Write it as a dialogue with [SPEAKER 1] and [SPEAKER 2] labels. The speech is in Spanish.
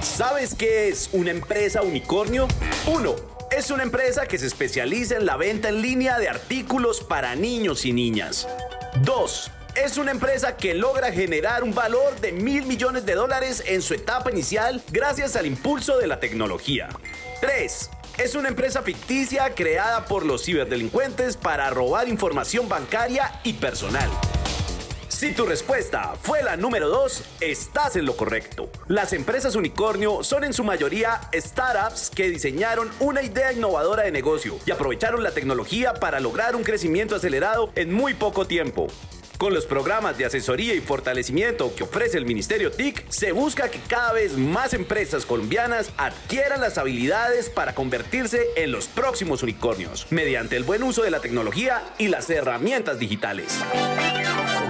[SPEAKER 1] ¿Sabes qué es una empresa unicornio? 1. Es una empresa que se especializa en la venta en línea de artículos para niños y niñas. 2. Es una empresa que logra generar un valor de $1.000 millones en su etapa inicial gracias al impulso de la tecnología. 3. Es una empresa ficticia creada por los ciberdelincuentes para robar información bancaria y personal. Si tu respuesta fue la número 2, estás en lo correcto. Las empresas unicornio son en su mayoría startups que diseñaron una idea innovadora de negocio y aprovecharon la tecnología para lograr un crecimiento acelerado en muy poco tiempo. Con los programas de asesoría y fortalecimiento que ofrece el Ministerio TIC, se busca que cada vez más empresas colombianas adquieran las habilidades para convertirse en los próximos unicornios, mediante el buen uso de la tecnología y las herramientas digitales.